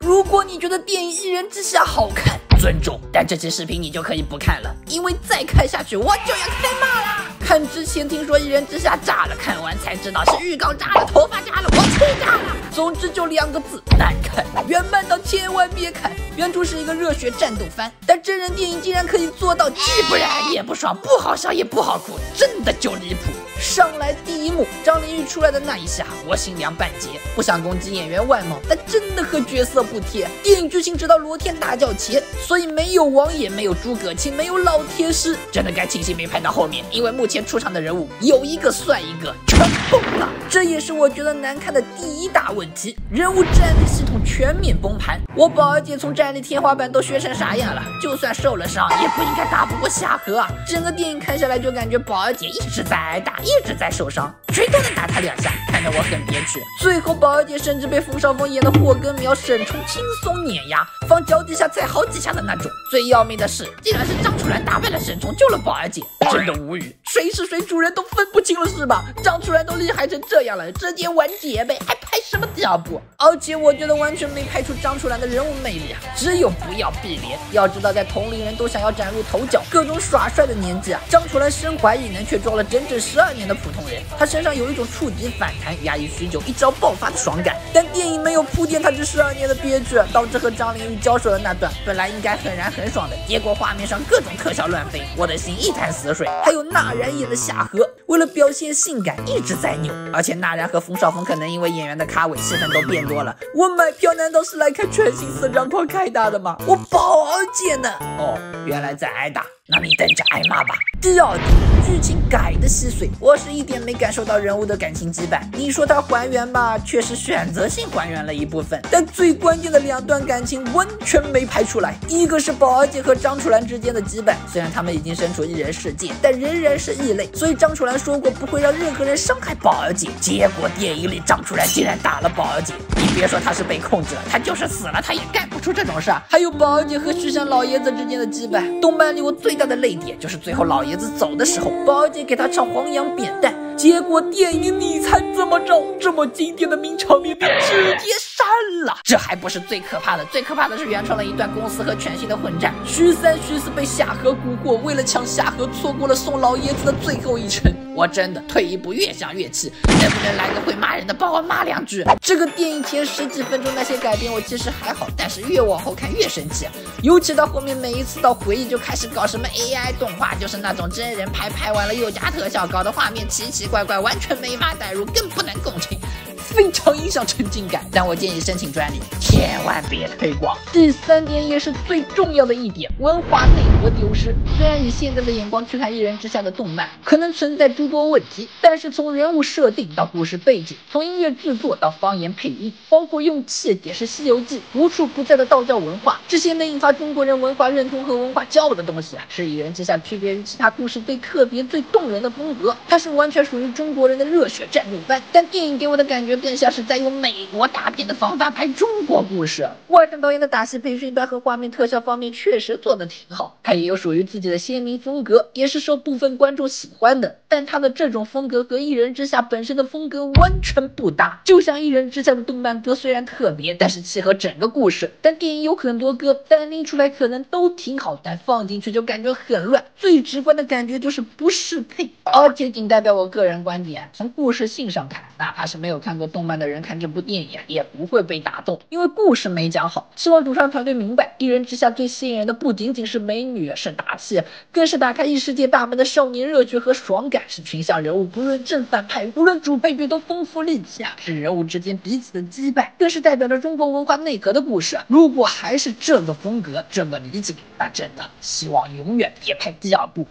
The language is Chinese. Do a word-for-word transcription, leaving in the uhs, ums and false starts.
如果你觉得电影《一人之下》好看，尊重，但这期视频你就可以不看了，因为再看下去我就要开骂啦！看之前听说《一人之下》炸了，看完才知道是浴缸炸了，头发炸了，我气炸了。总之就两个字，难看。原漫党千万别看，原著是一个热血战斗番，但真人电影竟然可以做到既不燃也不爽，不好笑也不好哭，真的就离谱。上来第一幕，张凌玉出来的那一下，我心凉半截。不想攻击演员外貌，但真的和角色不贴。电影剧情直到罗天大叫前，所以没有王爷，没有诸葛青，没有老天师，真的该庆幸没拍到后面，因为目前出场的人物有一个算一个，全崩了。这也是我觉得难看的第一大问题，人物战力系统全面崩盘。我宝儿姐从战力天花板都学成啥样了？就算受了伤，也不应该打不过夏荷啊！整个电影看下来就感觉宝儿姐一直在挨打，一直在受伤，谁都能打她两下，看得我很憋屈。最后宝儿姐甚至被冯绍峰演的霍根苗沈冲轻松碾压，放脚底下踩好几下的那种。最要命的是，竟然是张楚岚打败了沈冲，救了宝儿姐，真的无语，谁是谁主人都分不清了是吧？张楚岚都厉害成这样了，直接完结呗，还拍什么第二部？而且我觉得完全没拍出张楚岚的人物魅力啊，只有不要碧莲。要知道，在同龄人都想要崭露头角、各种耍帅的年纪啊，张楚岚身怀异能，却装了整整十二年的普通人。他身上有一种触底反弹、压抑许久、一招爆发的爽感，但电影没有铺垫他这十二年的憋屈，导致和张凌玉交手的那段本来应该很燃很爽的，结果画面上各种特效乱飞，我的心一潭死水。还有纳然演的夏荷，为了表现性感一直在扭，而且纳然和冯绍峰可能因为演员的咖位戏份都变多了。我买票难道是来看全新四张狂开打的吗？我宝儿姐呢？哦，原来在挨打，那你等着挨骂吧。第二点，剧情改的稀碎，我是一点没感受到人物的感情羁绊。你说它还原吧，确实选择性还原了一部分，但最关键的两段感情完全没拍出来。一个是宝儿姐和张楚岚之间的羁绊，虽然他们已经身处一人世界，但仍然是异类，所以张楚岚说过不会让任何人伤害宝儿姐，结果电影里张楚岚竟然打了宝儿姐。你别说他是被控制了，他就是死了，他也干不出这种事儿。还有宝儿姐和徐山老爷子之间的羁绊，动漫里我最大的泪点就是最后老爷子走的时候，宝儿姐给他唱黄杨扁担，结果电影你猜怎么着？这么经典的名场面被直接删了。这还不是最可怕的，最可怕的是原创了一段公司和全新的混战，徐三徐四被夏荷蛊惑，为了抢夏荷错过了送老爷子的最后一程。我真的退一步越想越气，能不能来个会骂人的帮我骂两句？这个电影前十几分钟那些改编我其实还好，但是越往后看越生气，尤其到后面每一次到回忆就开始搞什么 A I 动画，就是那种真人拍，拍完了又加特效，搞的画面奇奇怪怪，完全没法代入，更不能共情，非常影响沉浸感。但我建议申请专利，千万别推广。第三点也是最重要的一点，文化内核丢失。虽然以现在的眼光去看《一人之下》的动漫，可能存在诸多问题，但是从人物设定到故事背景，从音乐制作到方言配音，包括用气解释《西游记》无处不在的道教文化，这些能引发中国人文化认同和文化骄傲的东西啊，是《一人之下》区别于其他故事最特别、最动人的风格。它是完全属于中国人的热血战斗番，但电影给我的感觉更像是在用美国大片的方法拍中国故事。外省导演的打戏培训班和画面特效方面确实做得挺好，他也有属于自己的鲜明风格，也是受部分观众喜欢的。但他的这种风格和《一人之下》本身的风格完全不搭。就像《一人之下》的动漫歌虽然特别，但是契合整个故事，但电影有很多歌单拎出来可能都挺好，但放进去就感觉很乱。最直观的感觉就是不适配。而且仅代表我个人观点，从故事性上看，哪怕是没有看过动漫的人看这部电影也不会被打动，因为故事没讲好。希望主创团队明白，《一人之下》最吸引人的不仅仅是美女，是打戏，更是打开异世界大门的少年热血和爽感，是群像人物不论正反派，无论主配角都丰富立体啊，是人物之间彼此的羁绊，更是代表着中国文化内核的故事。如果还是这个风格，这个理解，那真的希望永远别拍第二部。